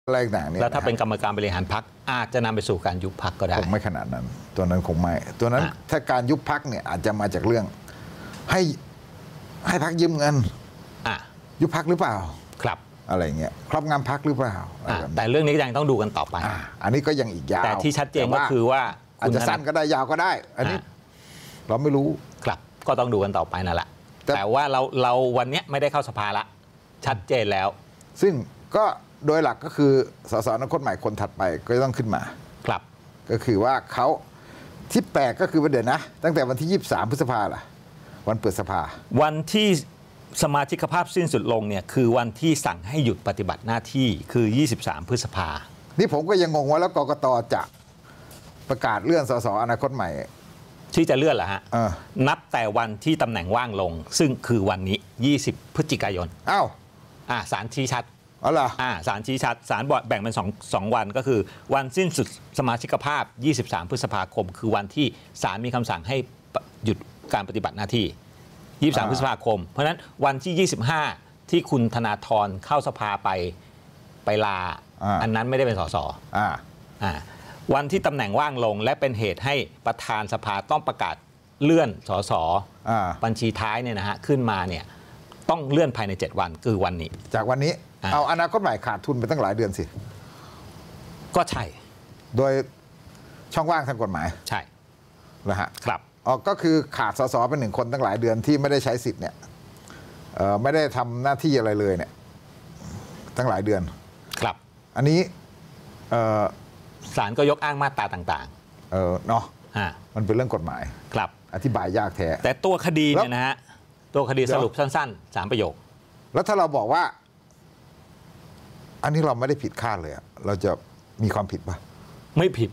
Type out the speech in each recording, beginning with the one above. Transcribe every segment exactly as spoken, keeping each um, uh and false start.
อะไรต่างเนี่ยแล้วถ้าเป็นกรรมการบริหารพรรคอาจจะนำไปสู่การยุบพรรคก็ได้คงไม่ขนาดนั้นตัวนั้นคงไม่ตัวนั้นถ้าการยุบพรรคเนี่ยอาจจะมาจากเรื่องให้ให้พรรคยืมเงินยุบพรรคหรือเปล่าครับอะไรเงี้ยครอบงำพรรคหรือเปล่าแต่เรื่องนี้ยังต้องดูกันต่อไปอ, อันนี้ก็ยังอีกยาวแต่ที่ชัดเจนก็คือว่าอาจจะสั้นก็ได้ยาวก็ได้อันนี้เราไม่รู้ครับก็ต้องดูกันต่อไปนั่นแหละแต่ว่าเราเราวันนี้ไม่ได้เข้าสภาละชัดเจนแล้วซึ่งก็โดยหลักก็คือสสอนาคตใหม่คนถัดไปก็ต้องขึ้นมาครับก็คือว่าเขาที่แปลกก็คือประเด็นนะตั้งแต่วันที่ยี่สิบสามพฤษภาล่ะวันเปิดสภาวันที่สมาชิกภาพสิ้นสุดลงเนี่ยคือวันที่สั่งให้หยุดปฏิบัติหน้าที่คือยี่สิบสามพฤษภานี่ผมก็ยังงงว่าแล้วกกต.จะประกาศเลื่อนสสอนาคตใหม่ที่จะเลื่อนเหรอฮะนับแต่วันที่ตำแหน่งว่างลงซึ่งคือวันนี้ยี่สิบพฤศจิกายนอ้าวอ่าศาลชี้ชัดอ๋อเหรออ่าศาลชี้ชัดศาลแบ่งเป็นสอง สองวันก็คือวันสิ้นสุดสมาชิกภาพยี่สิบสามพฤษภาคมคือวันที่ศาลมีคำสั่งให้หยุดการปฏิบัติหน้าที่ยี่สิบสามพฤษภาคมเพราะฉะนั้นวันที่ยี่สิบห้าที่คุณธนาธรเข้าสภาไปไปลาอันนั้นไม่ได้เป็นสสอ่าอ่าวันที่ตำแหน่งว่างลงและเป็นเหตุให้ประธานสภาต้องประกาศเลื่อนสสบัญชีท้ายเนี่ยนะฮะขึ้นมาเนี่ยต้องเลื่อนภายในเจ็ดวันคือวันนี้จากวันนี้เอาอนาคตใหม่ขาดทุนไปตั้งหลายเดือนสิก็ใช่โดยช่องว่างทางกฎหมายใช่นะฮะครับอ๋อก็คือขาดสสเป็นหนึ่งคนตั้งหลายเดือนที่ไม่ได้ใช้สิทธิ์เนี่ยไม่ได้ทำหน้าที่อะไรเลยเนี่ยตั้งหลายเดือนครับอันนี้ศาลก็ยกอ้างมาตราต่างๆเออเนาะมันเป็นเรื่องกฎหมายครับอธิบายยากแท้แต่ตัวคดีเนี่ยนะฮะตัวคดีสรุปสั้นๆสามประโยคแล้วถ้าเราบอกว่าอันนี้เราไม่ได้ผิดคาดเลยเราจะมีความผิดปะไม่ผิด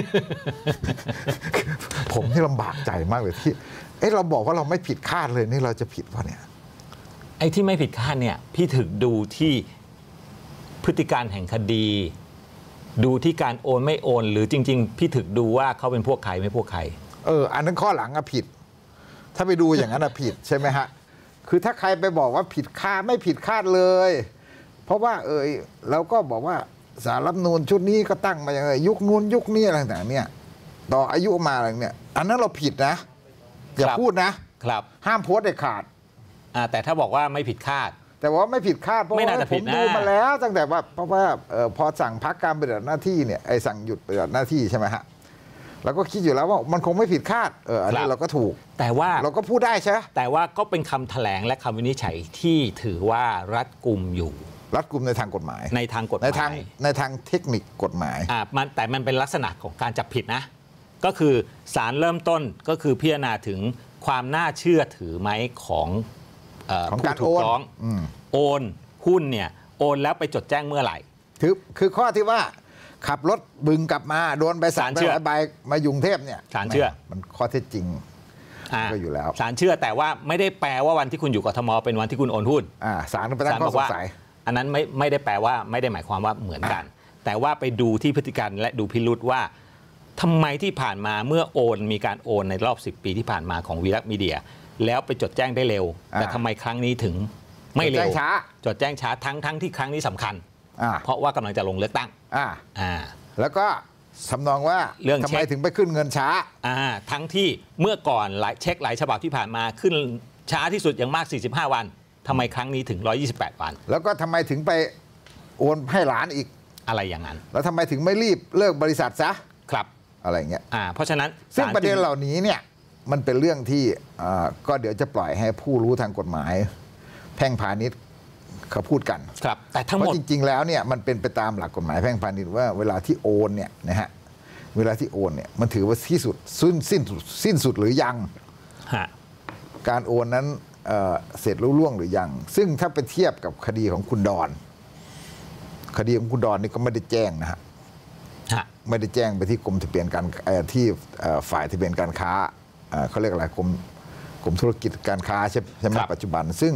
ผมที่ลำบากใจมากเลยที่เอ้เราบอกว่าเราไม่ผิดคาดเลยนี่เราจะผิดป่ะเนี่ยไอ้ที่ไม่ผิดคาดเนี่ยพี่ถึงดูที่พฤติการแห่งคดีดูที่การโอนไม่โอนหรือจริงๆพี่ถึงดูว่าเขาเป็นพวกใครไม่พวกใครเอออันนั้นข้อหลังอะผิดถ้าไปดูอย่างนั้นอะผิดใช่ไหมฮะคือถ้าใครไปบอกว่าผิดคาดไม่ผิดคาดเลยเพราะว่าเออเราก็บอกว่าสารรัฐธรรมนูญชุดนี้ก็ตั้งมาอย่างไรยุคนู้นยุคนี้อะไรต่างๆเนี่ยต่ออายุมาอะไรเนี่ยอันนั้นเราผิดนะอย่าพูดนะครับห้ามโพสต์เด็ดขาดอ่าแต่ถ้าบอกว่าไม่ผิดคาดแต่ว่าไม่ผิดคาดเพราะว่าผมดูมาแล้วตั้งแต่ว่าเพราะว่าพอสั่งพักการปฏิบัติหน้าที่เนี่ยไอ้สั่งหยุดปฏิบัติหน้าที่ใช่ไหมฮะเราก็คิดอยู่แล้วว่ามันคงไม่ผิดคาดเอออันนี้เราก็ถูกแต่ว่าเราก็พูดได้ใช่ไหมแต่ว่าก็เป็นคำแถลงและคำวินิจฉัยที่ถือว่ารัดกุมอยู่รัดกุมในทางกฎหมายในทางกฎหมายในทางในทางเทคนิคกฎหมายอ่ามันแต่มันเป็นลักษณะของการจับผิดนะก็คือศาลเริ่มต้นก็คือพิจารณาถึงความน่าเชื่อถือไหมของของการโอนโอนหุ้นเนี่ยโอนแล้วไปจดแจ้งเมื่อไหร่คือคือข้อที่ว่าขับรถบึงกลับมาโดนใบสั่งไปใบมายุงเทพเนี่ยศาลเชื่อมันข้อเท็จจริงก็อยู่แล้วศาลเชื่อแต่ว่าไม่ได้แปลว่าวันที่คุณอยู่กทมเป็นวันที่คุณโอนหุ้นอ่าศาลไปตั้งข้อสงสัยอันนั้นไม่ไม่ได้แปลว่าไม่ได้หมายความว่าเหมือนกันแต่ว่าไปดูที่พฤติการและดูพิรุธว่าทำไมที่ผ่านมาเมื่อโอนมีการโอนในรอบสิบปีที่ผ่านมาของวีรักมีเดียแล้วไปจดแจ้งได้เร็วแต่ทำไมครั้งนี้ถึงไม่เร็วจดแจ้งช้าทั้งทั้งที่ครั้งนี้สำคัญเพราะว่ากำลังจะลงเลือกตั้งแล้วก็สำนองว่าเรื่องทำไมถึงไปขึ้นเงินช้าทั้งที่เมื่อก่อนหลายเช็คหลายฉบับที่ผ่านมาขึ้นช้าที่สุดอย่างมากสี่สิบห้าวันทำไมครั้งนี้ถึงหนึ่งร้อยยี่สิบแปดวันแล้วก็ทำไมถึงไปโอนให้หลานอีกอะไรอย่างนั้นแล้วทำไมถึงไม่รีบเลิกบริษัทซะครับอะไรเงี้ยเพราะฉะนั้นซึ่งประเด็นเหล่านี้เนี่ยมันเป็นเรื่องที่ก็เดี๋ยวจะปล่อยให้ผู้รู้ทางกฎหมายแพ่งพาณิชย์เขาพูดกันครับแต่ทั้งหมดจริงๆแล้วเนี่ยมันเป็นไปตามหลักกฎหมายแพ่งพาณิชย์ว่าเวลาที่โอนเนี่ยนะฮะเวลาที่โอนเนี่ยมันถือว่าที่สุดสิ้นสิ้นสิ้นสุดหรือยังการโอนนั้นเสร็จรุ่ล่วงหรือยังซึ่งถ้าไปเทียบกับคดีของคุณดอนคดีของคุณดอนนี่ก็ไม่ได้แจ้งนะฮะไม่ได้แจ้งไปที่กรมทะเบียนการที่ฝ่ายทะเบียนการค้าเขาเรียกอะไรกรมกรมธุรกิจการค้าใช่ไหมปัจจุบันซึ่ง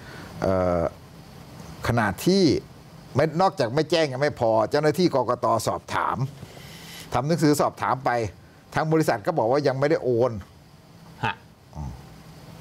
ขนาดที่ไม่นอกจากไม่แจ้งยังไม่พอเจ้าหน้าที่กกต.สอบถามทำหนังสือสอบถามไปทางบริษัทก็บอกว่ายังไม่ได้โอน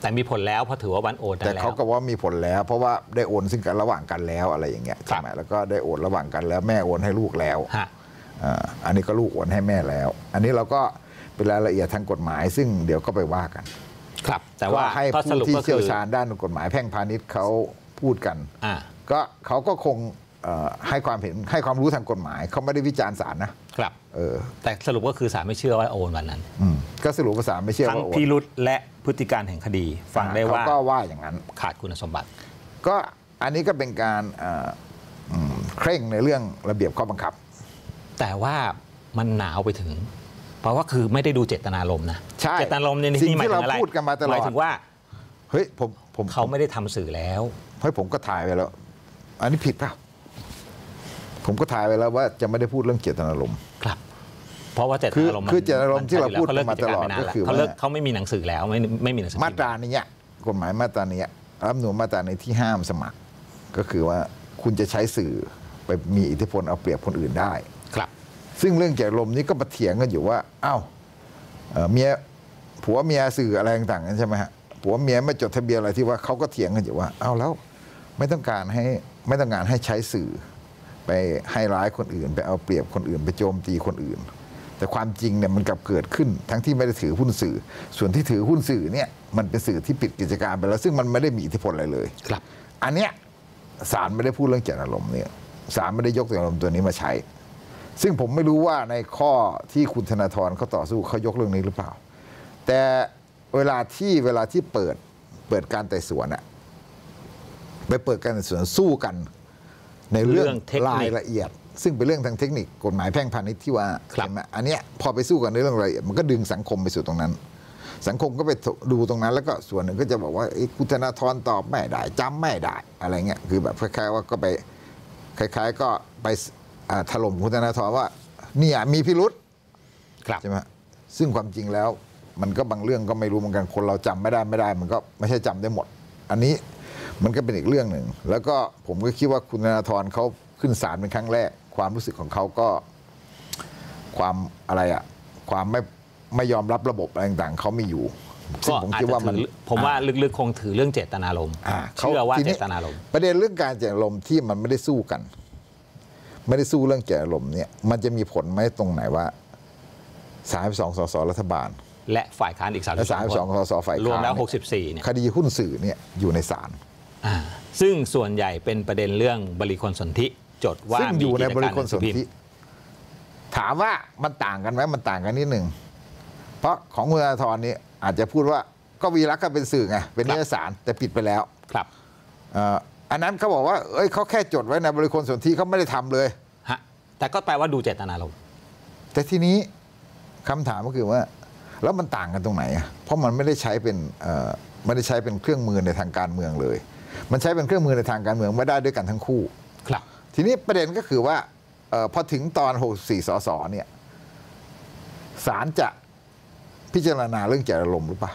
แต่มีผลแล้วเพราะถือว่าวันโอนแต่เขาก็ว่ามีผลแล้วเพราะว่าได้โอนซึ่งกันระหว่างกันแล้วอะไรอย่างเงี้ยใช่ไหมแล้วก็ได้โอนระหว่างกันแล้วแม่โอนให้ลูกแล้วอันนี้ก็ลูกโอนให้แม่แล้วอันนี้เราก็เป็นรายละเอียดทางกฎหมายซึ่งเดี๋ยวก็ไปว่ากันครับแต่ว่าให้ผู้ที่เชี่ยวชาญด้านกฎหมายแพ่งพาณิชย์เขาพูดกันก็เขาก็คงให้ความเห็นให้ความรู้ทางกฎหมายเขาไม่ได้วิจารณ์ศาลนะครับเออแต่สรุปก็คือศาลไม่เชื่อว่าโอนวันนั้นก็สรุปว่าศาลไม่เชื่อว่าโอนทั้งพิรุธและพฤติการแห่งคดีฟังได้ว่าเขาก็ว่าอย่างนั้นขาดคุณสมบัติก็อันนี้ก็เป็นการเคร่งในเรื่องระเบียบข้อบังคับแต่ว่ามันหนาวไปถึงเพราะว่าคือไม่ได้ดูเจตนารมณ์นะเจตนารมณ์ในที่หมายถึงอะไรหมายถึงว่าเฮ้ยผมผมเขาไม่ได้ทำสื่อแล้วเฮ้ยผมก็ถ่ายไปแล้วอันนี้ผิดป่ะผมก็ถ่ายไปแล้วว่าจะไม่ได้พูดเรื่องเจตนารมณ์ครับเพราะว่าเจตนารมณ์คือเจตนารมณ์ที่เราพูดมาตลอดก็คือเขาเลิกเขาไม่มีหนังสือแล้วไม่ไม่มีหนังสือมาตรานี้กฎหมายมาตรานี้รัฐธรรมนูญมาตราในที่ห้ามสมัครก็คือว่าคุณจะใช้สื่อไปมีอิทธิพลเอาเปรียบคนอื่นได้ครับซึ่งเรื่องเจตนารมณ์นี้ก็มาเถียงกันอยู่ว่าอ้าวเมียผัวเมียสื่ออะไรต่างๆกันใช่ไหมฮะผัวเมียไม่จดทะเบียนอะไรที่ว่าเขาก็เถียงกันอยู่ว่าอ้าวแล้วไม่ต้องการให้ไม่ต้องการให้ใช้สื่อไปให้ร้ายคนอื่นไปเอาเปรียบคนอื่นไปโจมตีคนอื่นแต่ความจริงเนี่ยมันกลับเกิดขึ้นทั้งที่ไม่ได้ถือหุ้นสื่อส่วนที่ถือหุ้นสื่อเนี่ยมันเป็นสื่อที่ปิดกิจการไปแล้วซึ่งมันไม่ได้มีอิทธิพลอะไรเลยครับอันเนี้ยศาลไม่ได้พูดเรื่องเจตนารมณ์เนี่ยศาลไม่ได้ยกเจตนารมณ์ตัวนี้มาใช้ซึ่งผมไม่รู้ว่าในข้อที่คุณธนาธรเขาต่อสู้เขายกเรื่องนี้หรือเปล่าแต่เวลาที่เวลาที่เปิดเปิดการไต่สวนอะไปเปิดการไต่สวนสู้กันในเรื่องรายละเอียดซึ่งเป็นเรื่องทางเทคนิคกฎหมายแพ่งพาณิชย์ที่ว่าอันเนี้ยพอไปสู้กันในเรื่องรายละเอียดมันก็ดึงสังคมไปสู่ตรงนั้น สังคมก็ไปดูตรงนั้นแล้วก็ส่วนหนึ่งก็จะบอกว่าคุณธนาธรตอบไม่ได้จำไม่ได้อะไรเงี้ยคือแบบคล้ายๆว่าก็ไปคล้ายๆก็ไปถล่มคุณธนาธรว่าเนี่ยมีพิรุษใช่ไหมซึ่งความจริงแล้วมันก็บางเรื่องก็ไม่รู้เหมือนกันคนเราจำไม่ได้ไม่ได้มันก็ไม่ใช่จำได้หมดอันนี้มันก็เป็นอีกเรื่องหนึ่งแล้วก็ผมก็คิดว่าคุณธนาธรเขาขึ้นศาลเป็นครั้งแรกความรู้สึกของเขาก็ความอะไรอะความไม่ไม่ยอมรับระบบอะไรต่างๆเขาไม่อยู่ซึ่งผมคิดว่ามันผมว่าลึกๆคงถือเรื่องเจตนารมณ์เชื่อว่าเจตนารมณ์ประเด็นเรื่องการเจตนารมณ์ที่มันไม่ได้สู้กันไม่ได้สู้เรื่องเจตนารมณ์เนี่ยมันจะมีผลไหมตรงไหนว่าสามสิบสองสสรัฐบาลและฝ่ายค้านอีกสามสิบสองสสฝ่ายค้านรวมแล้วหกสิบสี่เนี่ยคดีหุ้นสื่อเนี่ยอยู่ในศาลซึ่งส่วนใหญ่เป็นประเด็นเรื่องบริคลสนธิจดว่ามีอยู่ในบริคลสนธิถามว่ามันต่างกันไหมมันต่างกันนิดหนึ่งเพราะของคุณธนาธรนี่อาจจะพูดว่าก็วีรักก็เป็นสื่อไงเป็นนิตยสารแต่ปิดไปแล้วครับอันนั้นเขาบอกว่าเอ้ยเขาแค่จดไว้ในบริคลสนธิเขาไม่ได้ทำเลยฮะแต่ก็แปลว่าดูเจตนารมณ์แต่ทีนี้คำถามก็คือว่าแล้วมันต่างกันตรงไหนอ่ะเพราะมันไม่ได้ใช้เป็นไม่ได้ใช้เป็นเครื่องมือในทางการเมืองเลยมันใช้เป็นเครื่องมือในทางการเมืองไม่ได้ด้วยกันทั้งคู่ครับทีนี้ประเด็นก็คือว่าพอถึงตอนหกสิบสี่สสเนี่ยศาลจะพิจารณาเรื่องเจตนารมณ์หรือเปล่า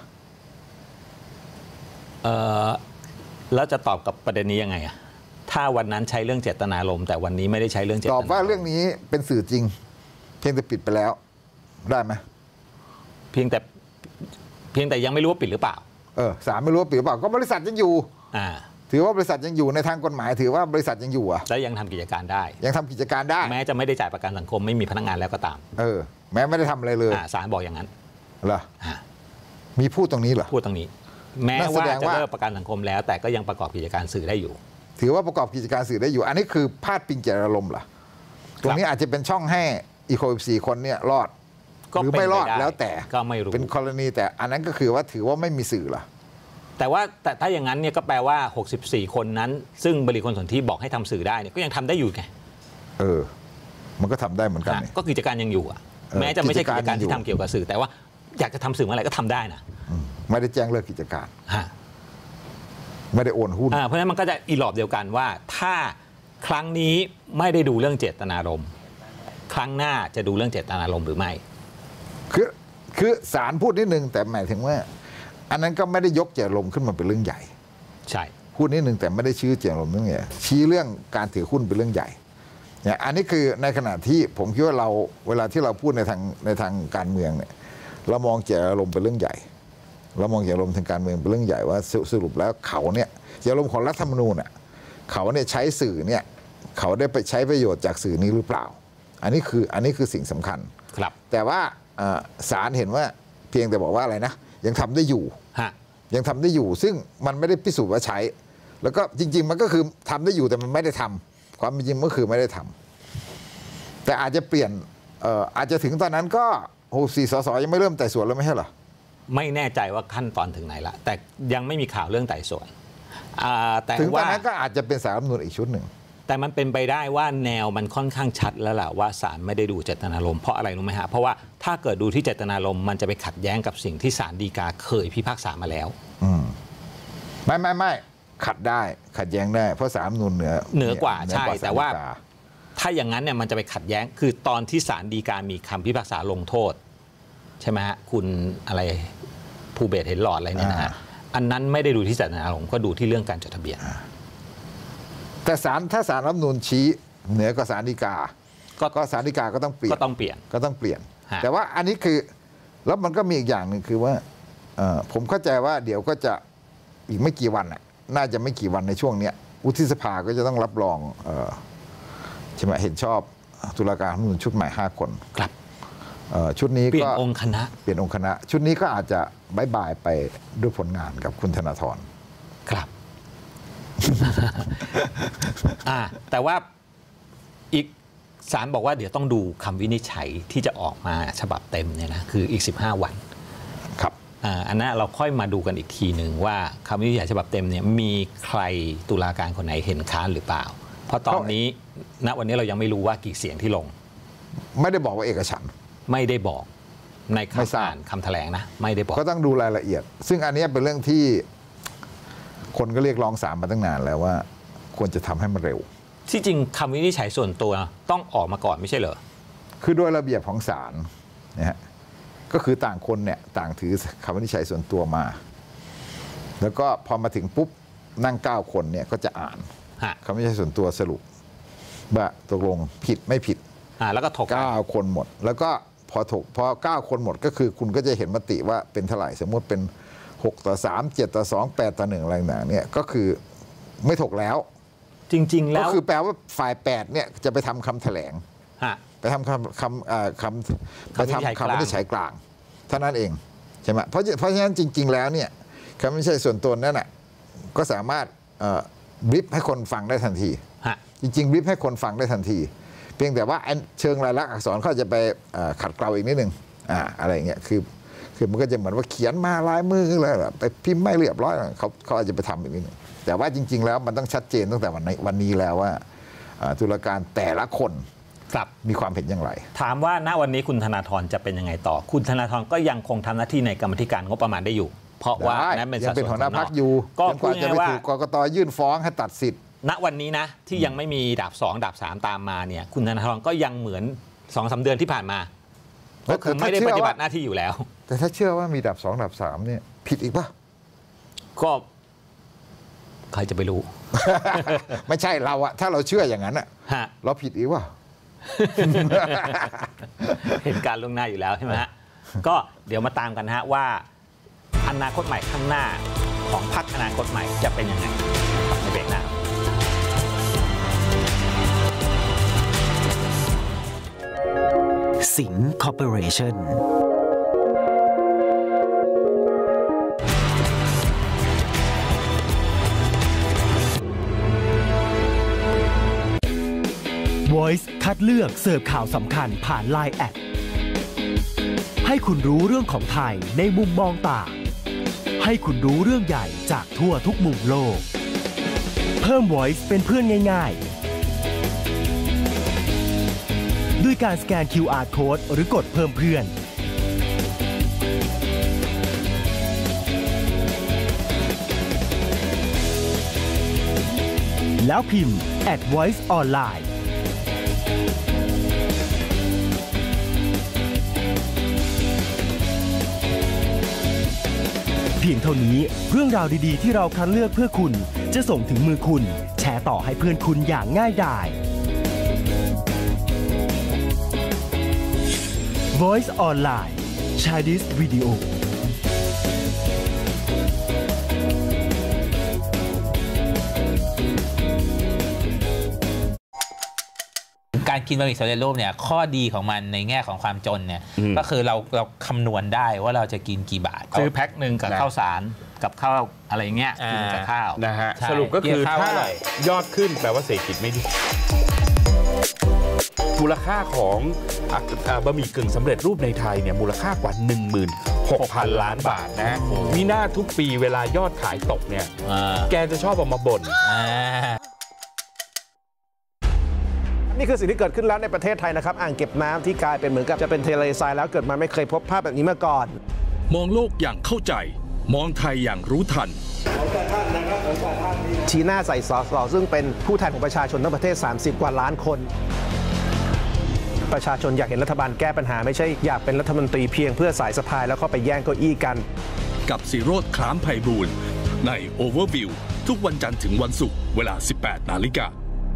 เออแล้วจะตอบกับประเด็นนี้ยังไงอะถ้าวันนั้นใช้เรื่องเจตนารมณ์แต่วันนี้ไม่ได้ใช้เรื่องเจตนารมณ์ตอบว่าเรื่องนี้เป็นสื่อจริงเพียงแต่ปิดไปแล้วได้ไหมเพียงแต่เพียงแต่ยังไม่รู้ว่าปิดหรือเปล่าเออศาลไม่รู้ว่าปิดหรือเปล่าก็บริษัทยังอยู่อ่าถือว่าบริษัทยังอยู่ในทางกฎหมายถือว่าบริษัทยังอยู่อ่ะและยังทำกิจการได้ยังทำกิจการได้แม้จะไม่ได้จ่ายประกันสังคมไม่มีพนักงานแล้วก็ตามเออแม้ไม่ได้ทำอะไรเลยศาลบอกอย่างนั้นเหรอมีพูดตรงนี้เหรอพูดตรงนี้แม้ว่าจะเลิกประกันสังคมแล้วแต่ก็ยังประกอบกิจการสื่อได้อยู่ถือว่าประกอบกิจการสื่อได้อยู่อันนี้คือพาดพิงเจตนารมณ์เหรอตรงนี้อาจจะเป็นช่องให้อีโคสิบสี่คนเนี่ยรอดหรือไม่รอดแล้วแต่ก็ไม่รู้เป็นกรณีแต่อันนั้นก็คือว่าถือว่าไม่มีสื่อเหรอแต่ว่าแต่ถ้าอย่างนั้นเนี่ยก็แปลว่าหกสิบสี่คนนั้นซึ่งบริคลสนธิบอกให้ทำสื่อได้เนี่ยก็ยังทำได้อยู่ไงเออมันก็ทำได้เหมือนกันก็กิจการยังอยู่อ่ะแม้จะไม่ใช่กิจการที่ทำเกี่ยวกับสื่อแต่ว่าอยากจะทำสื่อเมื่อไหร่ก็ทำได้นะไม่ได้แจ้งเลิกกิจการไม่ได้โอนหุ้นเพราะฉะนั้นมันก็จะอีหลอบเดียวกันว่าถ้าครั้งนี้ไม่ได้ดูเรื่องเจตนารมณ์ครั้งหน้าจะดูเรื่องเจตนารมณ์หรือไม่คือคือศาลพูดนิดนึงแต่หมายถึงว่าอันนั้นก็ไม่ได้ยกเจตนารมณ์ขึ้นมาเป็นเรื่องใหญ่ใช่พูดนิดนึงแต่ไม่ได้ชี้เจตนารมณ์เรื่องใหญ่ชี้เรื่องการถือหุ้นเป็นเรื่องใหญ่เนี่ยอันนี้คือในขณะที่ผมคิดว่าเราเวลาที่เราพูดในทางในทางการเมืองเนี่ยเรามองเจตนารมณ์เป็นเรื่องใหญ่เรามองเจตนารมณ์ทางการเมืองเป็นเรื่องใหญ่ว่าสรุปแล้วเขาเนี่ยเจตนารมณ์ของรัฐธรรมนูญอ่ะเขาเนี่ยใช้สื่อเนี่ยเขาได้ไปใช้ประโยชน์จากสื่อนี้หรือเปล่าอันนี้คืออันนี้คือสิ่งสำคัญครับแต่ว่าศาลเห็นว่าเพียงแต่บอกว่าอะไรนะยังทำได้อยู่ยังทำได้อยู่ซึ่งมันไม่ได้พิสูจน์ว่าใช้แล้วก็จริงๆมันก็คือทำได้อยู่แต่มันไม่ได้ทำความจริงก็คือไม่ได้ทำแต่อาจจะเปลี่ยนอาจจะถึงตอนนั้นก็โอ้สี่สสยังไม่เริ่มไต่สวนแล้วไม่ใช่เหรอไม่แน่ใจว่าขั้นตอนถึงไหนละแต่ยังไม่มีข่าวเรื่องไต่สวนแต่ถึงตอนนั้นก็อาจจะเป็นสารรัฐธรรมนูญอีกชุดหนึ่งแต่มันเป็นไปได้ว่าแนวมันค่อนข้างชัดแล้วล่ะว่าศาลไม่ได้ดูเจตนารมณ์เพราะอะไรรู้ไหมฮะเพราะว่าถ้าเกิดดูที่เจตนารมณ์มันจะไปขัดแย้งกับสิ่งที่ศาลฎีกาเคยพิพากษามาแล้วอืมไม่ไม่ไม่ขัดได้ขัดแย้งได้เพราะศาลรัฐธรรมนูญเหนือเหนือกว่าใช่แต่ว่าถ้าอย่างนั้นเนี่ยมันจะไปขัดแย้งคือตอนที่ศาลฎีกามีคำพิพากษาลงโทษใช่ไหมฮะคุณอะไรภูเบศรเห็นหลอดอะไรเนี่ยนะฮะอันนั้นไม่ได้ดูที่เจตนารมณ์ก็ดูที่เรื่องการจดทะเบียนแต่ศาลถ้าศาลรัฐธรรมนูญชี้เหนือกว่าศาลฎีกาก็ศาลฎีกาก็ต้องเปลี่ยนก็ต้องเปลี่ยนก็ต้องเปลี่ยนแต่ว่าอันนี้คือแล้วมันก็มีอีกอย่างหนึ่งคือว่าผมเข้าใจว่าเดี๋ยวก็จะอีกไม่กี่วันน่าจะไม่กี่วันในช่วงนี้วุฒิสภาก็จะต้องรับรองใช่ไหมเห็นชอบตุลาการรัฐธรรมนูญชุดใหม่ห้าคนครับชุดนี้ก็เปลี่ยนองค์คณะเปลี่ยนองค์คณะชุดนี้ก็อาจจะบายบายไปด้วยผลงานกับคุณธนาธรครับอ่าแต่ว่าอีกศาลบอกว่าเดี๋ยวต้องดูคำวินิจฉัยที่จะออกมาฉบับเต็มเนี่ยนะคืออีกสิบห้าวันครับอ่าอันนั้นเราค่อยมาดูกันอีกทีหนึ่งว่าคำวินิจฉัยฉบับเต็มเนี่ยมีใครตุลาการคนไหนเห็นค้านหรือเปล่าเพราะตอนนี้ณวันนี้เรายังไม่รู้ว่ากี่เสียงที่ลงไม่ได้บอกว่าเอกฉันท์ไม่ได้บอกในคำอ่านคำแถลงนะไม่ได้บอกก็ต้องดูรายละเอียดซึ่งอันนี้เป็นเรื่องที่คนก็เรียกร้องศาลมาตั้งนานแล้วว่าควรจะทำให้มันเร็วที่จริงคำวินิจฉัยส่วนตัวต้องออกมาก่อนไม่ใช่เหรอคือโดยระเบียบของศาลนะฮะก็คือต่างคนเนี่ยต่างถือคำวินิจฉัยส่วนตัวมาแล้วก็พอมาถึงปุ๊บนั่งเก้าคนเนี่ยก็จะอ่านคำวินิจฉัยส่วนตัวสรุปว่าตกลงผิดไม่ผิดแล้วก็ถกเก้าคนหมดแล้วก็พอถกพอเก้าคนหมดก็คือคุณก็จะเห็นมติว่าเป็นเท่าไหร่สมมติเป็นหกต่อสาม เจ็ดต่อสอง แปดต่อหนึ่งอะไรต่างๆเนี่ยก็คือไม่ถกแล้วจริงๆแล้วก็คือแปลว่าฝ่ายแปดเนี่ยจะไปทำคำแถลงไปทำคำคำคำไปทำคำวินิจฉัยกลางเท่านั้นเองใช่ไหมเพราะเพราะฉะนั้นจริงๆแล้วเนี่ยคำวินิจฉัยส่วนตัวนั่นน่ะก็สามารถบรีฟให้คนฟังได้ทันทีจริงๆบรีฟให้คนฟังได้ทันทีเพียงแต่ว่าเชิงลายลักษณ์อักษรเขาจะไปขัดเกลาอีกนิดนึงอ่าอะไรเงี้ยคือคือมันก็จะเหมือนว่าเขียนมาลายมืออะไรแบบไปพิมพ์ไม่เรียบร้อยเขาเขาอาจจะไปทำอีกนิดนึงแต่ว่าจริงๆแล้วมันต้องชัดเจนตั้งแต่วันนี้วันนี้แล้วว่าตุลาการแต่ละคนครับมีความเห็นอย่างไรถามว่าณวันนี้คุณธนาธรจะเป็นยังไงต่อคุณธนาธรก็ยังคงทำหน้าที่ในกรรมธิการงบประมาณได้อยู่เพราะว่านั้นเป็นสัดส่วนของนอกอยู่ก็กว่าจะไปถูกกกต.ยื่นฟ้องให้ตัดสิทธิ์ณวันนี้นะที่ยังไม่มีดาบสองดาบสามตามมาเนี่ยคุณธนาธรก็ยังเหมือนสองสามเดือนที่ผ่านมาก็คือไม่ได้ปฏิบัติหน้าที่อยู่แล้วแต่ถ้าเชื่อว่ามีดาบสองดาบสามเนี่ยผิดอีกป่ะก็ใครจะไปรู้ไม่ใช่เราอะถ้าเราเชื่ออย่างนั้นอะเราผิดอีกป่ะเห็นการล่วงหน้าอยู่แล้วใช่ไหมฮะก็เดี๋ยวมาตามกันฮะว่าอนาคตใหม่ข้างหน้าของพรรคอนาคตใหม่จะเป็นยังไงในเบรกหน้าสิงห์คอร์ปอเรชั่นVoice คัดเลือกเสิร์ฟข่าวสำคัญผ่าน ไลน์ แอด ให้คุณรู้เรื่องของไทยในมุมมองต่างให้คุณรู้เรื่องใหญ่จากทั่วทุกมุมโลกเพิ่ม Voice เป็นเพื่อนง่ายๆด้วยการสแกน คิว อาร์ Code หรือกดเพิ่มเพื่อนแล้วพิมพ์ แอท voice ออนไลน์เพียงเท่านี้เรื่องราวดีๆที่เราคัดเลือกเพื่อคุณจะส่งถึงมือคุณแชร์ต่อให้เพื่อนคุณอย่างง่ายดาย Voice ออนไลน์ Chinese Video การกินบะหมี่สำเร็จรูปเนี่ยข้อดีของมันในแง่ของความจนเนี่ยก็คือเราเราคำนวณได้ว่าเราจะกินกี่บาทซื้อแพ็คหนึ่งกับข้าวสารกับข้าวอะไรเงี้ยกินกับข้าวนะฮะสรุปก็คือถ้ายอดขึ้นแปลว่าเศรษฐกิจไม่ดีมูลค่าของบะหมี่กึ่งสำเร็จรูปในไทยเนี่ยมูลค่ากว่า หนึ่งหมื่นหกพัน ล้านบาทนะมีหน้าทุกปีเวลายอดขายตกเนี่ยแกจะชอบเอามาบ่นนี่คือสิ่งที่เกิดขึ้นแล้วในประเทศไทยนะครับอ่างเก็บน้ำที่กลายเป็นเหมือนกับจะเป็นทะเลทรายแล้วเกิดมาไม่เคยพบภาพแบบนี้มาก่อนมองโลกอย่างเข้าใจมองไทยอย่างรู้ทันชี้หน้าใส่สสซึ่งเป็นผู้แทนของประชาชนทั้งประเทศสามสิบกว่าล้านคนประชาชนอยากเห็นรัฐบาลแก้ปัญหาไม่ใช่อยากเป็นรัฐมนตรีเพียงเพื่อสายสะพายแล้วเข้าไปแย่งเก้าอี้กันกับศิโรจน์ คล้ามไพบูลย์ใน Overview ทุกวันจันทร์ถึงวันศุกร์เวลา สิบแปดนาฬิกา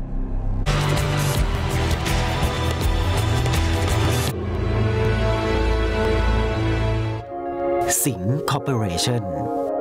สิงห์คอร์ปอเรชั่น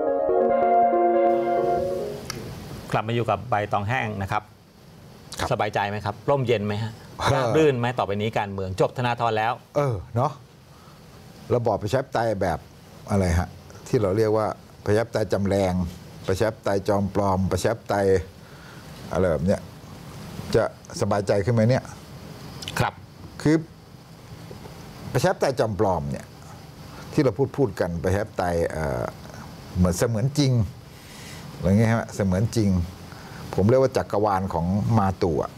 กลับมาอยู่กับใบตองแห้งนะครับสบายใจไหมครับร่มเย็นไหมฮะรื่นไหมต่อไปนี้การเมืองจบธนาธรแล้วเออเนาะระบอบประชาธิปไตยแบบอะไรฮะที่เราเรียกว่าประชาธิปไตยจำแรงประชาธิปไตยจอมปลอมประชาธิปไตยอะไรแบบเนี้ยจะสบายใจขึ้นไหมเนี่ยครับคือประชาธิปไตยจอมปลอมเนี่ยที่เราพูดพูดกันประชาธิปไตยเหมือนเสมือนจริงอะไรเงี้ยฮะเสมือนจริงผมเรียกว่าจักรวาลของมาตุอ่ะ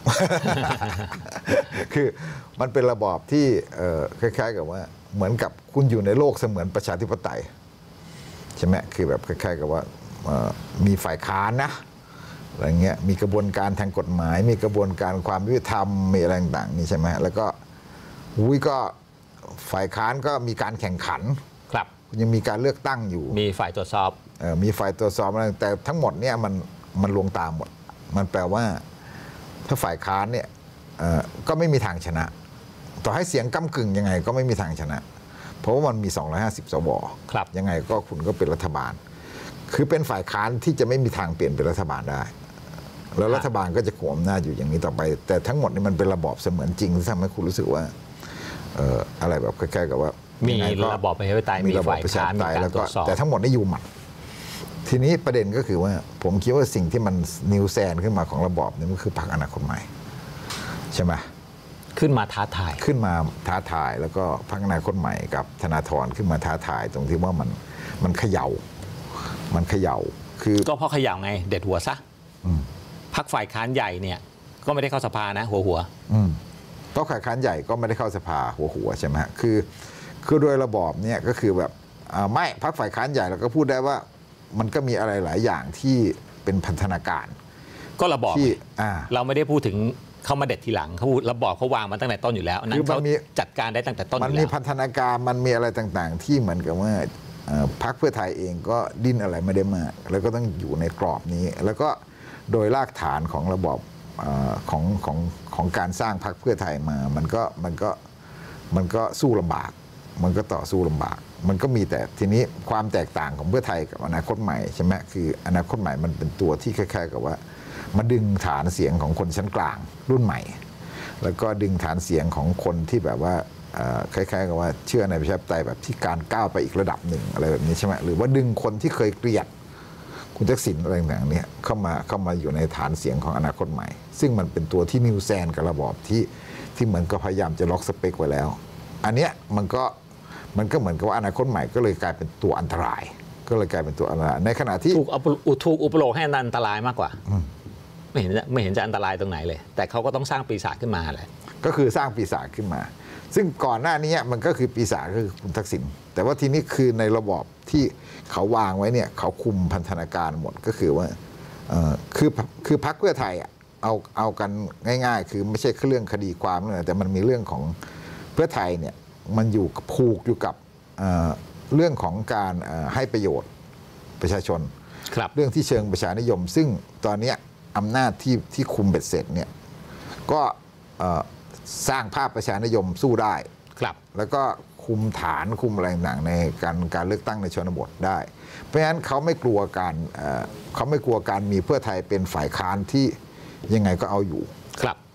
คือมันเป็นระบอบที่คล้ายๆกับว่าเหมือนกับคุณอยู่ในโลกเสมือนประชาธิปไตยใช่ไหมคือแบบคล้ายๆกับว่ามีฝ่ายค้านนะอะไรเงี้ยมีกระบวนการทางกฎหมายมีกระบวนการความยุติธรรมมีอะไรต่างๆนี่ใช่ไหมแล้วก็อุ้ยก็ฝ่ายค้านก็มีการแข่งขันครับยังมีการเลือกตั้งอยู่มีฝ่ายตรวจสอบเออมีฝ่ายตรวจสอบอะไรแต่ทั้งหมดเนี่ยมันมันลวงตามหมดมันแปลว่าถ้าฝ่ายค้านเนี่ยก็ไม่มีทางชนะต่อให้เสียงก้ำกึ่งยังไงก็ไม่มีทางชนะเพราะว่ามันมีสองร้อยห้าสิบสวยังไงก็คุณก็เป็นรัฐบาลคือเป็นฝ่ายค้านที่จะไม่มีทางเปลี่ยนเป็นรัฐบาลได้แล้วรัฐบาลก็จะคุมอำนาจอยู่อย่างนี้ต่อไปแต่ทั้งหมดนี่มันเป็นระบอบเสมือนจริงที่ทำให้คุณรู้สึกว่าอะไรแบบคล้ายๆกับว่ามีระบอบประชาธิปไตยมีฝ่ายค้านมีการตรวจสอบแต่ทั้งหมดนี่อยู่หมัดทีนี้ประเด็นก็คือว่าผมคิดว่าสิ่งที่มันนิวแซนขึ้นมาของระบอบนี้มันคือพรรคอนาคตใหม่ใช่ไหมขึ้นมาท้าทายขึ้นมาท้าทายแล้วก็พรรคอนาคตใหม่กับธนาธรขึ้นมาท้าทายตรงที่ว่ามันมันเขย่ามันเขย่าคือก็เพราะเขย่าไงเด็ดหัวซะพรรคฝ่ายค้านใหญ่เนี่ยก็ไม่ได้เข้าสภานะหัวหัวเพราะฝ่ายค้านใหญ่ก็ไม่ได้เข้าสภาหัวหัวใช่ไหมคือคือโดยระบอบเนี่ยก็คือแบบไม่พรรคฝ่ายค้านใหญ่เราก็พูดได้ว่ามันก็มีอะไรหลายอย่างที่เป็นพันธนาการก็ระบอบเราไม่ได้พูดถึงเขามาเด็ดทีหลังเขาระบอบเขาวางมาตั้งแต่ต้นอยู่แล้วนั้นเขาจัดการได้ตั้งแต่ต้นอยู่แล้วมันมีพันธนาการมันมีอะไรต่างๆที่เหมือนกับว่าพรรคเพื่อไทยเองก็ดิ้นอะไรไม่ได้มากแล้วก็ต้องอยู่ในกรอบนี้แล้วก็โดยรากฐานของระบอบของของของการสร้างพรรคเพื่อไทยมามันก็มันก็มันก็สู้ลำบากมันก็ต่อสู้ลำบากมันก็มีแต่ทีนี้ความแตกต่างของเพื่อไทยกับอนาคตใหม่ใช่ไหมคืออนาคตใหม่มันเป็นตัวที่คล้ายๆกับว่ามาดึงฐานเสียงของคนชั้นกลางรุ่นใหม่แล้วก็ดึงฐานเสียงของคนที่แบบว่าคล้ายๆกับว่าเชื่อในประชาธิปไตยแบบที่การก้าวไปอีกระดับหนึ่งอะไรแบบนี้ใช่ไหมหรือว่าดึงคนที่เคยเกลียดคุณทักษิณอะไรต่างๆเนี่ยเข้ามาเข้ามาอยู่ในฐานเสียงของอนาคตใหม่ซึ่งมันเป็นตัวที่นิวแซนกับระบอบที่ที่เหมือนก็พยายามจะล็อกสเปคไว้แล้วอันเนี้ยมันก็มันก็เหมือนกับว่าอนาคตใหม่ก็เลยกลายเป็นตัวอันตรายก็เลยกลายเป็นตัวอันตรายในขณะที่ถูกถูกอุปโลกให้อันตรายมากกว่าไม่เห็นไม่เห็นจะอันตรายตรงไหนเลยแต่เขาก็ต้องสร้างปีศาจขึ้นมาเลยก็คือสร้างปีศาจขึ้นมาซึ่งก่อนหน้านี้มันก็คือปีศาจก็คือคุณทักษิณแต่ว่าทีนี้คือในระบอบที่เขาวางไว้เนี่ยเขาคุมพันธนาการหมดก็คือว่าคือคือพรรคเพื่อไทยอ่ะเอาเอากันง่ายๆคือไม่ใช่เรื่องคดีความเลยแต่มันมีเรื่องของเพื่อไทยเนี่ยมันอยู่ผูกอยู่กับเรื่องของการให้ประโยชน์ประชาชนเรื่องที่เชิงประชานิยมซึ่งตอนนี้อำนาจที่ที่คุมเบ็ดเสร็จเนี่ยก็สร้างภาพประชานิยมสู้ได้แล้วก็คุมฐานคุมอะไรต่างๆในการการเลือกตั้งในชนบทได้เพราะฉะนั้นเขาไม่กลัวการเขาไม่กลัวการมีเพื่อไทยเป็นฝ่ายค้านที่ยังไงก็เอาอยู่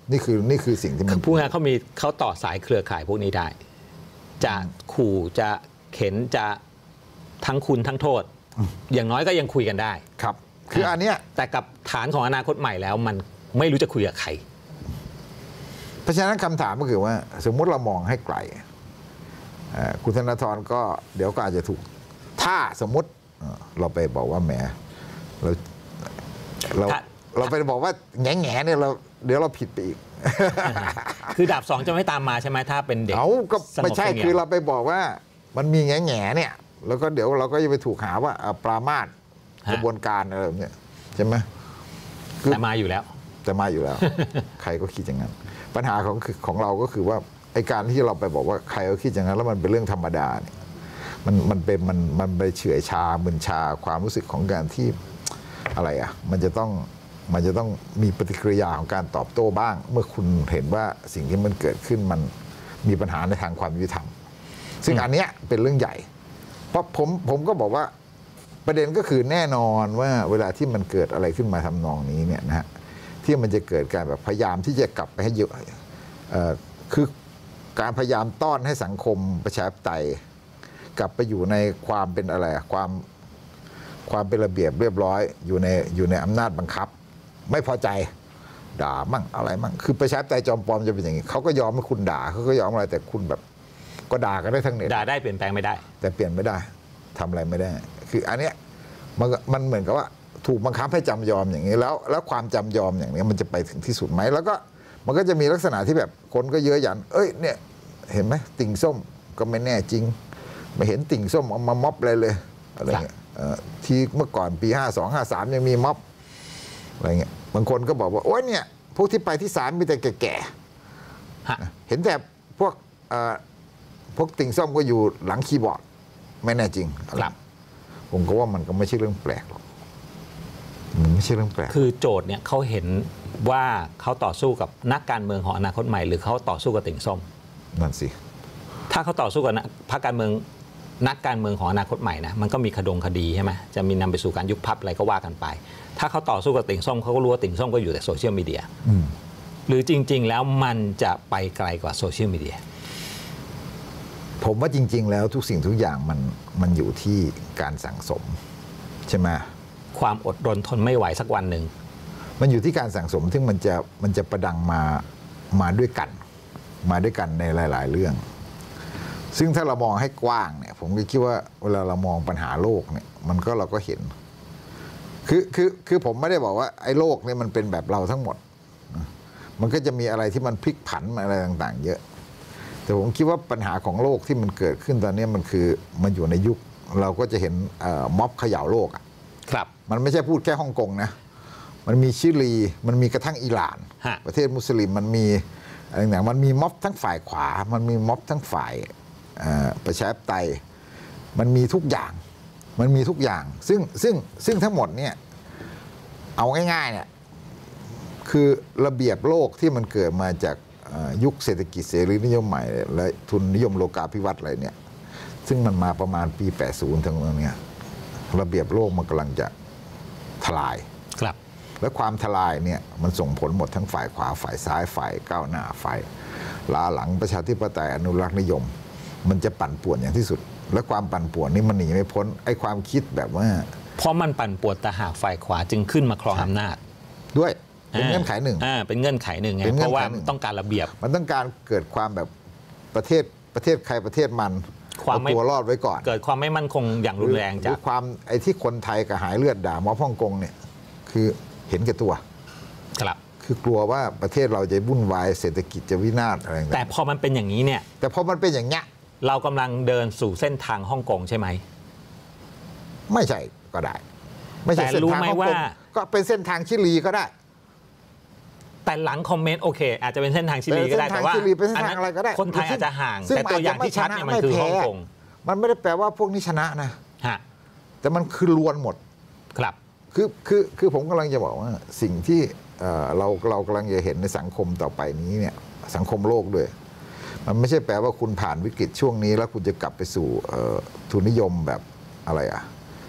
นี่คือนี่คือสิ่งที่มันผู้งานเขามีเขาต่อสายเครือข่ายพวกนี้ได้จะขู่จะเข็นจะทั้งคุณทั้งโทษอย่างน้อยก็ยังคุยกันได้ครับคืออันเนี้ยแต่กับฐานของอนาคตใหม่แล้วมันไม่รู้จะคุยกับใครเพราะฉะนั้นคำถามก็คือว่าสมมุติเรามองให้ไกลคุณธนาธรก็เดี๋ยวก็อาจจะถูกถ้าสมมุติเราไปบอกว่าแหมเราเราเราไปบอกว่าแง่แง่เนี่ยเราเดี๋ยวเราผิดไปอีกคือดาบสองจะไม่ตามมาใช่ไหมถ้าเป็นเด็กเขาก็ไม่ใช่คือเราไปบอกว่ามันมีแง่แง่เนี่ยแล้วก็เดี๋ยวเราก็จะไปถูกหาว่าปรามาสกระบวนการอะไรแบบนี้ใช่ไหมแต่มาอยู่แล้วแต่มาอยู่แล้ว ใครก็คิดอย่างนั้นปัญหาของของเราก็คือว่าไอการที่เราไปบอกว่าใครก็คิดอย่างนั้นแล้วมันเป็นเรื่องธรรมดาเนี่ยมันมันเป็นมันมันไปเฉื่อยชามึนชาความรู้สึกของการที่อะไรอ่ะมันจะต้องมันจะต้องมีปฏิกิริยาของการตอบโต้บ้าง เมื่อคุณเห็นว่าสิ่งที่มันเกิดขึ้นมันมีปัญหาในทางความยุติธรรมซึ่งอันเนี้ยเป็นเรื่องใหญ่เพราะผมผมก็บอกว่าประเด็นก็คือแน่นอนว่าเวลาที่มันเกิดอะไรขึ้นมาทำนองนี้เนี่ยนะฮะที่มันจะเกิดการแบบพยายามที่จะกลับไปให้เยอะคือการพยายามต้อนให้สังคมประชาธิปไตยกลับไปอยู่ในความเป็นอะไรความความเป็นระเบียบเรียบร้อยอยู่ในอยู่ในอำนาจบังคับไม่พอใจด่ามั่งอะไรมั่งคือประชาธิปไตยจอมปลอมจะเป็นอย่างนี้เขาก็ยอมให้คุณด่าเขาก็ยอมอะไรแต่คุณแบบก็ด่ากันได้ทั้งเน็ตด่าได้เปลี่ยนแปลงไม่ได้แต่เปลี่ยนไม่ได้ทำอะไรไม่ได้คืออันเนี้ยมันมันเหมือนกับว่าถูกบังคับให้จำยอมอย่างนี้แล้วแล้วความจำยอมอย่างนี้มันจะไปถึงที่สุดไหมแล้วก็มันก็จะมีลักษณะที่แบบคนก็เยอะหยันเอ้ยเนี่ยเห็นไหมติ่งส้มก็ไม่แน่จริงไม่เห็นติ่งส้มเอามาม็อบอะไรเลยอะไรเงี้ยที่เมื่อก่อนปีห้าสองห้าสามยังมีม็อบอะไรเงี้ยบางคนก็บอกว่าโอ๊ยเนี่ยพวกที่ไปที่ศาลมีแต่แก่ๆเห็นแต่พวกพวกติ่งส้มก็อยู่หลังคีย์บอร์ดไม่แน่จริงครับผมก็ว่ามันก็ไม่ใช่เรื่องแปลกหรอกมันไม่ใช่เรื่องแปลกคือโจทย์เนี่ยเขาเห็นว่าเขาต่อสู้กับนักการเมืองของอนาคตใหม่หรือเขาต่อสู้กับติ่งส้มนั่นสิถ้าเขาต่อสู้กับพรรคการเมืองนักการเมืองของอนาคตใหม่นะมันก็มีคดงคดีใช่ไหมจะมีนำไปสู่การยุบพรรคอะไรก็ว่ากันไปถ้าเขาต่อสู้กับติ่งส้มเขาก็รู้ว่าติ่งส้มก็อยู่แต่โซเชียลมีเดียหรือจริงๆแล้วมันจะไปไกลกว่าโซเชียลมีเดียผมว่าจริงๆแล้วทุกสิ่งทุกอย่างมันมันอยู่ที่การสั่งสมใช่ไหมความอดรนทนไม่ไหวสักวันหนึ่งมันอยู่ที่การสั่งสมซึ่งมันจะมันจะประดังมามาด้วยกันมาด้วยกันในหลายๆเรื่องซึ่งถ้าเรามองให้กว้างเนี่ยผมก็คิดว่าเวลาเรามองปัญหาโลกเนี่ยมันก็เราก็เห็นคือคือคือผมไม่ได้บอกว่าไอ้โลกเนี่ยมันเป็นแบบเราทั้งหมดมันก็จะมีอะไรที่มันพลิกผันอะไรต่างๆเยอะแต่ผมคิดว่าปัญหาของโลกที่มันเกิดขึ้นตอนนี้มันคือมันอยู่ในยุคเราก็จะเห็นม็อบเขย่าโลกอ่ะครับมันไม่ใช่พูดแค่ฮ่องกงนะมันมีชิลีมันมีกระทั่งอิหร่านประเทศมุสลิมมันมีอะไรต่างๆมันมีม็อบทั้งฝ่ายขวามันมีม็อบทั้งฝ่ายประชาธิปไตยมันมีทุกอย่างมันมีทุกอย่างซึ่งซึ่งซึ่งทั้งหมดเนี่ยเอาง่ายๆเนี่ยคือระเบียบโลกที่มันเกิดมาจากยุคเศรษฐกิจเสรีนิยมใหม่และทุนนิยมโลกาภิวัตน์อะไรเนี่ยซึ่งมันมาประมาณปีแปดสิบทั้งเนี้ยระเบียบโลกมันกำลังจะทลายครับและความทลายเนี่ยมันส่งผลหมดทั้งฝ่ายขวาฝ่ายซ้ายฝ่ายก้าวหน้าฝ่ายล้าหลังประชาธิปไตยอนุรักษ์นิยมมันจะปั่นป่วนอย่างที่สุดและความปั่นป่วนนี่มันหนีไม่พ้นไอ้ความคิดแบบว่าเพราะมันปั่นป่วนแต่หากฝ่ายขวาจึงขึ้นมาครองอำนาจด้วยเป็นเงื่อนไขหนึ่งอ่าเป็นเงื่อนไขหนึ่งไงเพราะว่าต้องการระเบียบมันต้องการเกิดความแบบประเทศประเทศใครประเทศมันเอาตัวรอดไว้ก่อนเกิดความไม่มั่นคงอย่างรุนแรงจากความไอ้ที่คนไทยกระหายเลือดด่าม็อบฮ่องกงเนี่ยคือเห็นแก่ตัวครับคือกลัวว่าประเทศเราจะวุ่นวายเศรษฐกิจจะวินาศอะไรแต่พอมันเป็นอย่างนี้เนี่ยแต่พอมันเป็นอย่างเงี้ยเรากำลังเดินสู่เส้นทางฮ่องกงใช่ไหมไม่ใช่ก็ได้ไม่ใช่เส้นทางฮ่องกงก็เป็นเส้นทางชิลีก็ได้แต่หลังคอมเมนต์โอเคอาจจะเป็นเส้นทางชิลีก็ได้แต่ว่าอันนั้นคนไทยอาจจะห่างแต่ตัวอย่างที่ชัดเนี่ยมันคือฮ่องกงมันไม่ได้แปลว่าพวกนี้ชนะนะแต่มันคือล้วนหมดครับคือคือคือผมกำลังจะบอกว่าสิ่งที่เราเรากำลังจะเห็นในสังคมต่อไปนี้เนี่ยสังคมโลกด้วยมันไม่ใช่แปลว่าคุณผ่านวิกฤตช่วงนี้แล้วคุณจะกลับไปสู่ทุนนิยมแบบอะไรอ่ะ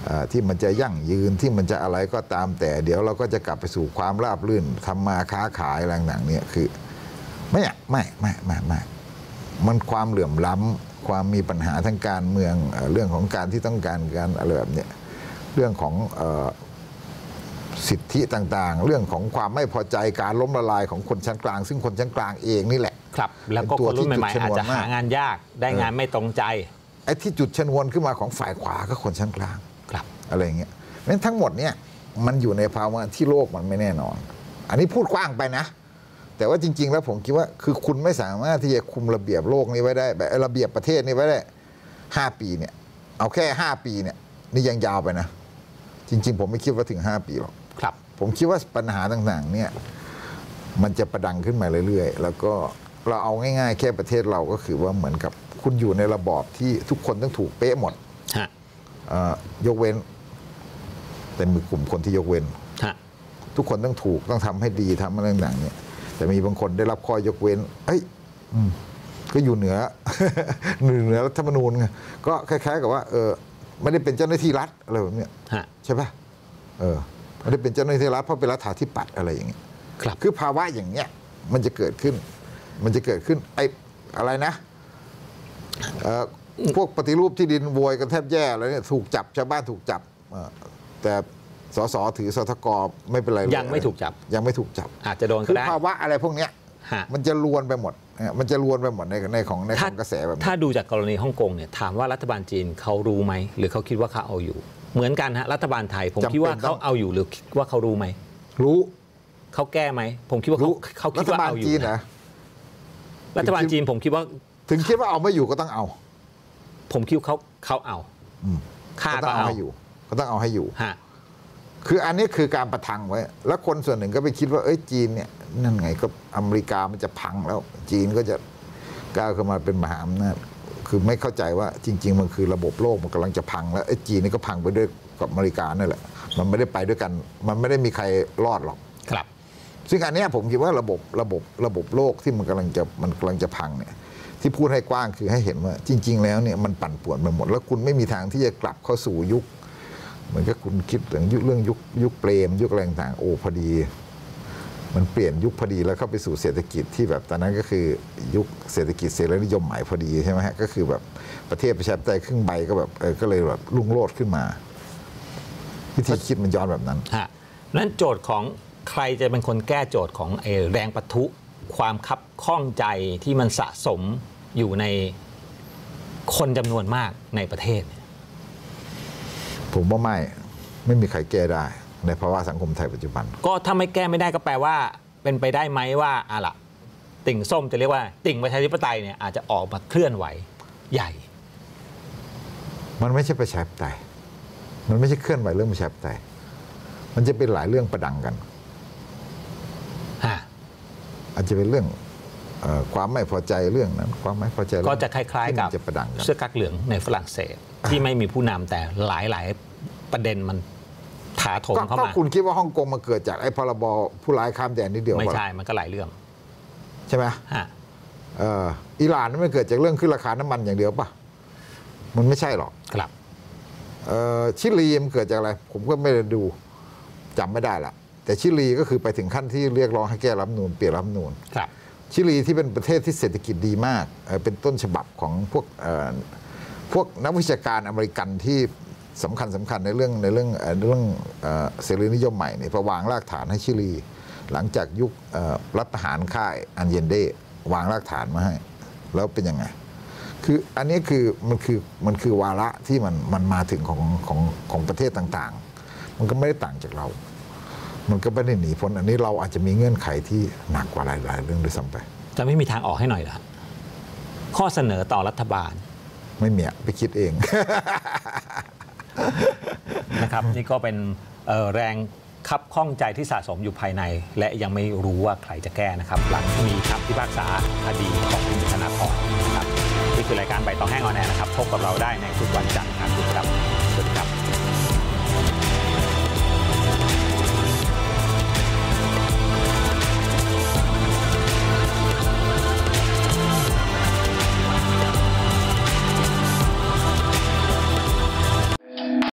ที่มันจะยั่งยืนที่มันจะอะไรก็ตามแต่เดี๋ยวเราก็จะกลับไปสู่ความราบรื่นทำมาค้าขายอะไรต่างๆเนี่ยคือไม่ไม่ไม่ไม่ไม่มันความเหลื่อมล้ำความมีปัญหาทางการเมืองเรื่องของการที่ต้องการการอะไรแบบนี้เรื่องของสิทธิต่างๆเรื่องของความไม่พอใจการล้มละลายของคนชั้นกลางซึ่งคนชั้นกลางเองนี่แหละครับแล้วก็คนรุ่นใหม่ๆอาจจะหางานยากได้งานไม่ตรงใจไอ้ที่จุดชนวนขึ้นมาของฝ่ายขวาก็คนชั้นกลางครับอะไรอย่างเงี้ยเพราะฉะนั้นทั้งหมดเนี่ยมันอยู่ในภาวะที่โลกมันไม่แน่นอนอันนี้พูดกว้างไปนะแต่ว่าจริงๆแล้วผมคิดว่าคือคุณไม่สามารถที่จะคุมระเบียบโลกนี้ไว้ได้แบบระเบียบประเทศนี้ไว้ได้ห้าปีเนี่ยเอาแค่ห้าปีเนี่ยนี่ยังยาวไปนะจริงๆผมไม่คิดว่าถึงห้าปีหรอกครับผมคิดว่าปัญหาต่างๆเนี่ยมันจะประดังขึ้นมาเรื่อยๆแล้วก็เราเอาง่ายๆแค่ประเทศเราก็คือว่าเหมือนกับคุณอยู่ในระบอบที่ทุกคนต้องถูกเป๊ะหมดยกเว้นแต่มีกลุ่มคนที่ยกเว้นทุกคนต้องถูกต้องทำให้ดีทำอะไรต่างๆเนี่ยแต่มีบางคนได้รับข้อยกเว้นเอ้ยก็อยู่เหนือเหนือรัฐธรรมนูญไงก็คล้ายๆกับว่าเออไม่ได้เป็นเจ้าหน้าที่รัฐอะไรแบบนี้ใช่ป่ะเออไม่ได้เป็นเจ้าหน้าที่รัฐเพราะเป็นรัฐาธิปัตย์อะไรอย่างเงี้ยครับคือภาวะอย่างเงี้ยมันจะเกิดขึ้นมันจะเกิดขึ้นไอ้อะไรนะพวกปฏิรูปที่ดินโวยกันแทบแย่อะไรเนี่ยถูกจับชาวบ้านถูกจับแต่สสถือสทกไม่เป็นไรยังไม่ถูกจับยังไม่ถูกจับอาจจะโดนก็ได้คือภาวะอะไรพวกเนี้ยมันจะลวนไปหมดมันจะลวนไปหมดในในของในของกระแสแบบนี้ถ้าดูจากกรณีฮ่องกงเนี่ยถามว่ารัฐบาลจีนเขารู้ไหมหรือเขาคิดว่าเขาเอาอยู่เหมือนกันฮะรัฐบาลไทยผมคิดว่าเขาเอาอยู่หรือคิดว่าเขารู้ไหมรู้เขาแก้ไหมผมคิดว่าเขาเขาคิดว่าเอาอยู่นะรัฐบาลจีนผมคิดว่าถึงคิดว่าเอาไม่อยู่ก็ต้องเอาผมคิดเขาเขาเอาค่าก็เอาให้อยู่ก็ต้องเอาให้อยู่ฮะคืออันนี้คือการประทังไว้แล้วคนส่วนหนึ่งก็ไปคิดว่าเอ้ยจีนเนี่ยนั่นไงก็อเมริกามันจะพังแล้วจีนก็จะก้าวขึ้นมาเป็นมหาอำนาจคือไม่เข้าใจว่าจริงๆมันคือระบบโลกมันกำลังจะพังแล้วไอ้จีนนี่ก็พังไปด้วยกับอเมริกานั่นแหละมันไม่ได้ไปด้วยกันมันไม่ได้มีใครรอดหรอกครับซึ่งอันนี้ผมคิดว่าระบบระบบระบบโลกที่มันกำลังจะมันกำลังจะพังเนี่ยที่พูดให้กว้างคือให้เห็นว่าจริงๆแล้วเนี่ยมันปั่นป่วนไปหมดแล้วคุณไม่มีทางที่จะกลับเข้าสู่ยุคเหมือนกับคุณคิดเรื่องยุคเรื่องยุคยุคเปรมยุคอะไรต่างๆโอ้พอดีมันเปลี่ยนยุคพอดีแล้วเข้าไปสู่เศรษฐกิจที่แบบตอนนั้นก็คือยุคเศรษฐกิจเสรีนิยมใหม่พอดีใช่ไหมฮะก็คือแบบประเทศประชาธิปไตยครึ่งใบก็แบบเออก็เลยแบบรุ่งโรจน์ขึ้นมาวิธีคิดมันย้อนแบบนั้นฮะนั้นโจทย์ของใครจะเป็นคนแก้โจทย์ของแรงปะทุความคับข้องใจที่มันสะสมอยู่ในคนจำนวนมากในประเทศผมว่าไม่ไม่มีใครแก้ได้ในภาวะสังคมไทยปัจจุบันก็ถ้าไม่แก้ไม่ได้ก็แปลว่าเป็นไปได้ไหมว่าอะล่ะติ่งส้มจะเรียกว่าติ่งประชาธิปไตยเนี่ยอาจจะออกมาเคลื่อนไหวใหญ่มันไม่ใช่ประชาธิปไตยมันไม่ใช่เคลื่อนไหวเรื่องประชาธิปไตยมันจะเป็นหลายเรื่องประดังกันอาจจะเป็นเรื่องความไม่พอใจเรื่องนั้นความไม่พอใจก็จะคล้ายๆกับเสื้อกั๊กเหลืองในฝรั่งเศสที่ไม่มีผู้นำแต่หลายๆประเด็นมันถาโถมเข้ามาก็คุณคิดว่าฮ่องกงมันเกิดจากไอ้พรบผู้ร้ายข้ามแดนนิดเดียวไม่ใช่มันก็หลายเรื่องใช่ไหมฮะเอ่ออิหร่านมันไม่เกิดจากเรื่องขึ้นราคาน้ำมันอย่างเดียวป่ะมันไม่ใช่หรอกครับเอ่อชิลีมันเกิดจากอะไรผมก็ไม่ได้ดูจำไม่ได้ละแต่ชิลีก็คือไปถึงขั้นที่เรียกร้องให้แก้รัฐธรรมนูญเปลี่ยนรัฐธรรมนูญครับชิลีที่เป็นประเทศที่เศรษฐกิจดีมากเป็นต้นฉบับของพวกพวกนักวิชาการอเมริกันที่สำคัญสำคัญในเรื่องในเรื่องเรื่องเสรีนิยมใหม่เนี่ยพอวางรากฐานให้ชิลีหลังจากยุครัฐประหารค่ายอันเยนเดวางรากฐานมาให้แล้วเป็นยังไงคืออันนี้คือมันคือมันคือวาระที่มันมันมาถึงของของของประเทศต่างๆมันก็ไม่ได้ต่างจากเรามันก็ไม่ได้หนีพ้นอันนี้เราอาจจะมีเงื่อนไขที่หนักกว่าหลายๆเรื่องด้วยซ้ำไปจะไม่มีทางออกให้หน่อยเหรอข้อเสนอต่อรัฐบาลไม่มีไปคิดเองนะครับนี่ก็เป็นแรงคับข้องใจที่สะสมอยู่ภายในและยังไม่รู้ว่าใครจะแก้นะครับหลังมีคำพิพากษาคดีของคุณธนาธรนะครับนี่คือรายการใบตองแห้งออนแอร์นะครับพบกับเราได้ในทุกวันจันทร์ครับ